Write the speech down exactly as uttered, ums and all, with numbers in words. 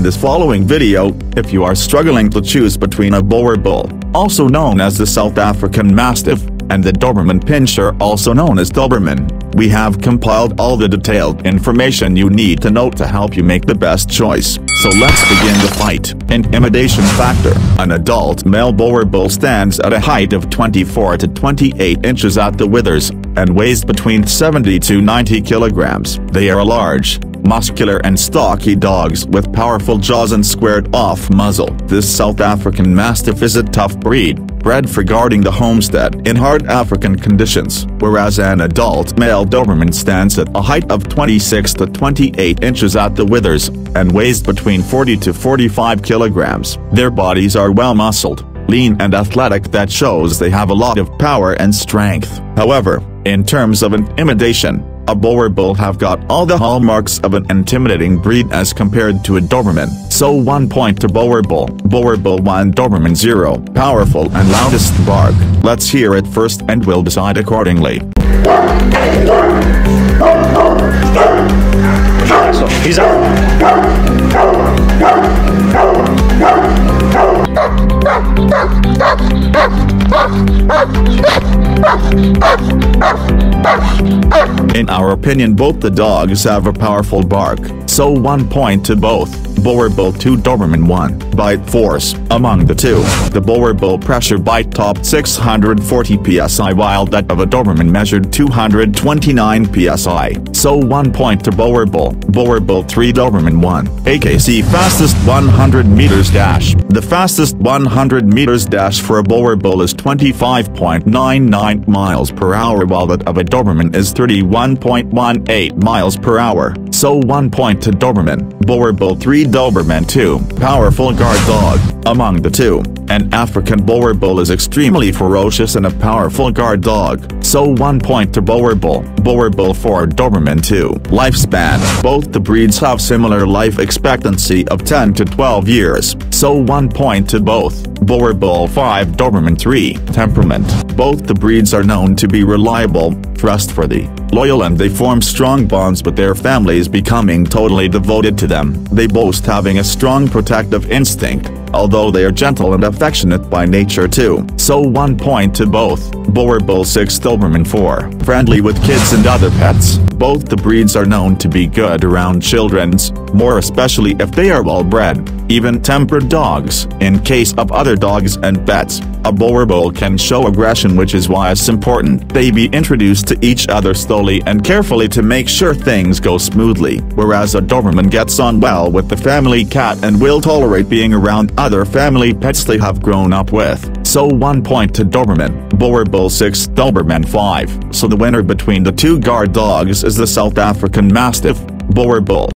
this following video, if you are struggling to choose between a Boerboel, also known as the South African Mastiff, and the Doberman Pinscher, also known as Doberman, we have compiled all the detailed information you need to know to help you make the best choice. So let's begin the fight. Intimidation Factor. An adult male Boerboel stands at a height of twenty-four to twenty-eight inches at the withers, and weighs between seventy to ninety kilograms. They are large, muscular and stocky dogs with powerful jaws and squared-off muzzle. This South African Mastiff is a tough breed, bred for guarding the homestead in hard African conditions, whereas an adult male Doberman stands at a height of twenty-six to twenty-eight inches at the withers, and weighs between forty to forty-five kilograms. Their bodies are well-muscled, lean and athletic, that shows they have a lot of power and strength. However, in terms of intimidation, a Boerboel have got all the hallmarks of an intimidating breed as compared to a Doberman. So one point to Boerboel. Boerboel one, Doberman zero. Powerful and loudest bark. Let's hear it first and we'll decide accordingly. So he's out. In our opinion, both the dogs have a powerful bark, so one point to both. Boerboel two, Doberman one. Bite force. Among the two, the Boerboel pressure bite topped six hundred forty P S I while that of a Doberman measured two hundred twenty-nine P S I, so one point to Boerboel. Boerboel three, Doberman one. A K C fastest one hundred meters dash. The fastest one hundred meters dash for a Boerboel is twenty-five point nine nine miles per hour while that of a Doberman is thirty-one point one eight miles per hour, so one point to Doberman. Boerboel three, Doberman two. Powerful guard dog. Among the two, an African Boerboel is extremely ferocious and a powerful guard dog, so one point to Boerboel. Boerboel four, Doberman two. Lifespan. Both the breeds have similar life expectancy of ten to twelve years, so one point to both. Boerboel five, Doberman three. Temperament. Both the breeds are known to be reliable, trustworthy, loyal, and they form strong bonds with their families, becoming totally devoted to them. They boast having a strong protective instinct, although they are gentle and affectionate by nature too, so one point to both. Boerboel six, Doberman four. Friendly with kids and other pets. Both the breeds are known to be good around children's, more especially if they are well bred, even-tempered dogs. In case of other dogs and pets, a Boerboel can show aggression, which is why it's important they be introduced to each other slowly and carefully to make sure things go smoothly, whereas a Doberman gets on well with the family cat and will tolerate being around other family pets they have grown up with, so one point to Doberman. Boerboel six, Doberman five. So the winner between the two guard dogs is the South African Mastiff, Boerboel.